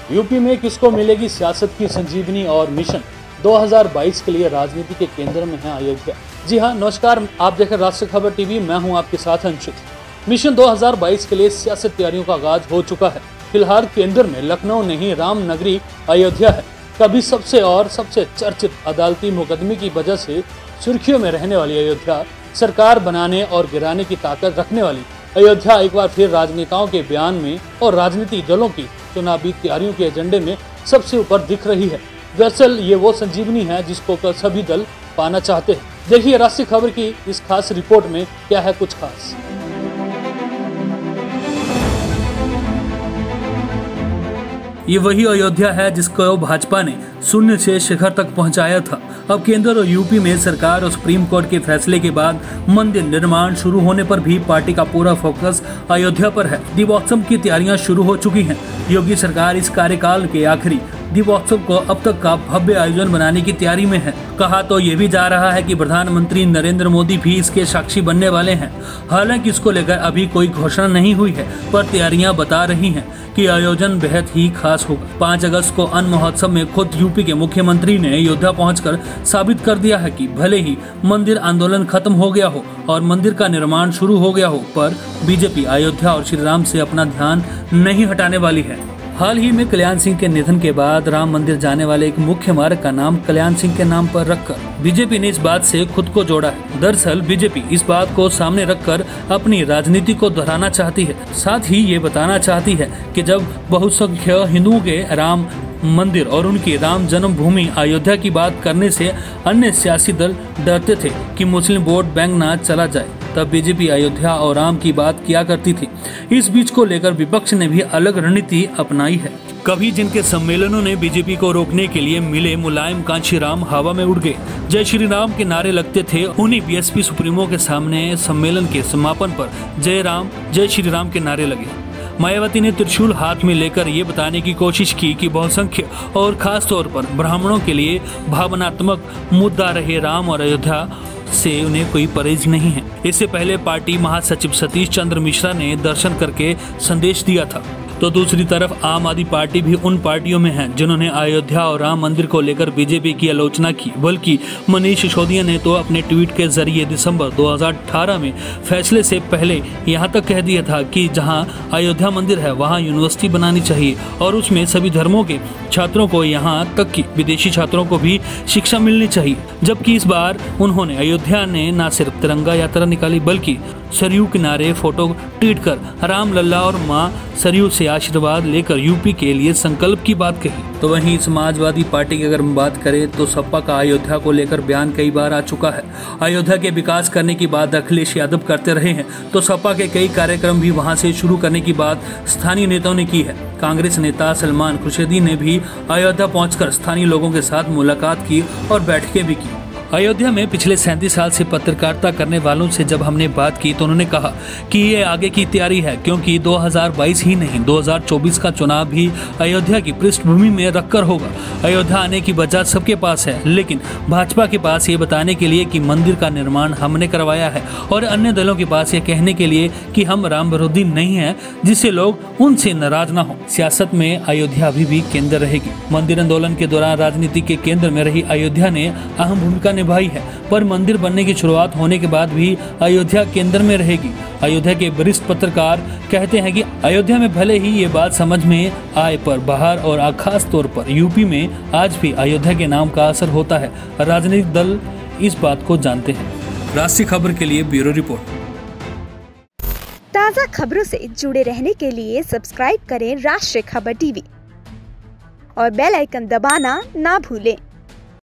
UP में किसको मिलेगी सियासत की संजीवनी और मिशन 2022 के लिए राजनीति के केंद्र में है अयोध्या। जी हाँ, नमस्कार, आप देख रहे राष्ट्रीय खबर टीवी, मैं हूं आपके साथ अंशुत। मिशन 2022 के लिए सियासत तैयारियों का आगाज हो चुका है। फिलहाल केंद्र में लखनऊ नहीं राम नगरी अयोध्या है। कभी सबसे चर्चित अदालती मुकदमे की वजह से सुर्खियों में रहने वाली अयोध्या, सरकार बनाने और गिराने की ताकत रखने वाली अयोध्या एक बार फिर राजनेताओं के बयान में और राजनीतिक दलों की चुनावी तैयारियों के एजेंडे में सबसे ऊपर दिख रही है। दरअसल ये वो संजीवनी है जिसको सभी दल पाना चाहते हैं। देखिए राष्ट्रीय खबर की इस खास रिपोर्ट में क्या है कुछ खास। ये वही अयोध्या है जिसको भाजपा ने शून्य से शिखर तक पहुंचाया था। अब केंद्र और यूपी में सरकार और सुप्रीम कोर्ट के फैसले के बाद मंदिर निर्माण शुरू होने पर भी पार्टी का पूरा फोकस अयोध्या पर है। दीपोत्सव की तैयारियां शुरू हो चुकी हैं। योगी सरकार इस कार्यकाल के आखिरी दीपोत्सव को अब तक का भव्य आयोजन बनाने की तैयारी में है। कहा तो ये भी जा रहा है कि प्रधानमंत्री नरेंद्र मोदी भी इसके साक्षी बनने वाले हैं। हालांकि इसको लेकर अभी कोई घोषणा नहीं हुई है, पर तैयारियां बता रही हैं कि आयोजन बेहद ही खास होगा। 5 अगस्त को अन्न महोत्सव में खुद यूपी के मुख्यमंत्री ने अयोध्या पहुंचकर साबित कर दिया है कि भले ही मंदिर आंदोलन खत्म हो गया हो और मंदिर का निर्माण शुरू हो गया हो, पर बीजेपी अयोध्या और श्री राम से अपना ध्यान नहीं हटाने वाली है। हाल ही में कल्याण सिंह के निधन के बाद राम मंदिर जाने वाले एक मुख्य मार्ग का नाम कल्याण सिंह के नाम पर रखकर बीजेपी ने इस बात से खुद को जोड़ा है। दरअसल बीजेपी इस बात को सामने रखकर अपनी राजनीति को दोहराना चाहती है। साथ ही ये बताना चाहती है कि जब बहुसंख्यक हिंदुओं के राम मंदिर और उनकी राम जन्मभूमि अयोध्या की बात करने से अन्य सियासी दल डरते थे कि मुस्लिम वोट बैंक ना चला जाए, तब बीजेपी अयोध्या और राम की बात किया करती थी। इस बीच को लेकर विपक्ष ने भी अलग रणनीति अपनाई है। कभी जिनके सम्मेलनों ने बीजेपी को रोकने के लिए मिले मुलायम कांची राम हवा में उड़ गए। जय श्री राम के नारे लगते थे। उन्हीं बीएसपी सुप्रीमो के सामने सम्मेलन के समापन पर जय राम जय श्री राम के नारे लगे। मायावती ने त्रिशूल हाथ में लेकर ये बताने की कोशिश की कि बहुसंख्यक और खास तौर पर ब्राह्मणों के लिए भावनात्मक मुद्दा रहे राम और अयोध्या से उन्हें कोई परहेज नहीं है। इससे पहले पार्टी महासचिव सतीश चंद्र मिश्रा ने दर्शन करके संदेश दिया था। तो दूसरी तरफ आम आदमी पार्टी भी उन पार्टियों में है जिन्होंने अयोध्या और राम मंदिर को लेकर बीजेपी की आलोचना की। बल्कि मनीष सिसोदिया ने तो अपने ट्वीट के जरिए दिसंबर 2018 में फैसले से पहले यहाँ तक कह दिया था कि जहाँ अयोध्या मंदिर है वहाँ यूनिवर्सिटी बनानी चाहिए और उसमें सभी धर्मों के छात्रों को, यहाँ तक कि विदेशी छात्रों को भी शिक्षा मिलनी चाहिए। जबकि इस बार उन्होंने अयोध्या ने न सिर्फ तिरंगा यात्रा निकाली बल्कि सरयू किनारे फोटो ट्वीट कर राम लल्ला और मां सरयू से आशीर्वाद लेकर यूपी के लिए संकल्प की बात कही। तो वहीं समाजवादी पार्टी की अगर हम बात करें तो सपा का अयोध्या को लेकर बयान कई बार आ चुका है। अयोध्या के विकास करने की बात अखिलेश यादव करते रहे हैं, तो सपा के कई कार्यक्रम भी वहां से शुरू करने की बात स्थानीय नेताओं ने की है। कांग्रेस नेता सलमान खुर्शीदी ने भी अयोध्या पहुंचकर स्थानीय लोगों के साथ मुलाकात की और बैठकें भी की। अयोध्या में पिछले 37 साल से पत्रकारिता करने वालों से जब हमने बात की तो उन्होंने कहा कि ये आगे की तैयारी है, क्योंकि 2022 ही नहीं 2024 का चुनाव भी अयोध्या की पृष्ठभूमि में रखकर होगा। अयोध्या आने की वजह सबके पास है, लेकिन भाजपा के पास ये बताने के लिए कि मंदिर का निर्माण हमने करवाया है और अन्य दलों के पास ये कहने के लिए कि हम राम विरोधी नहीं हैं, जिससे लोग उनसे नाराज ना हो। सियासत में अयोध्या अभी भी केंद्र रहेगी। मंदिर आंदोलन के दौरान राजनीति के केंद्र में रही अयोध्या ने अहम भूमिका निभाई है, पर मंदिर बनने की शुरुआत होने के बाद भी अयोध्या केंद्र में रहेगी। अयोध्या के वरिष्ठ पत्रकार कहते हैं कि अयोध्या में भले ही ये बात समझ में आए, पर बाहर और खास तौर पर यूपी में आज भी अयोध्या के नाम का असर होता है। राजनीतिक दल इस बात को जानते हैं। राष्ट्रीय खबर के लिए ब्यूरो रिपोर्ट। ताज़ा खबरों से जुड़े रहने के लिए सब्सक्राइब करें राष्ट्रीय खबर टीवी और बेल आइकन दबाना ना भूलें।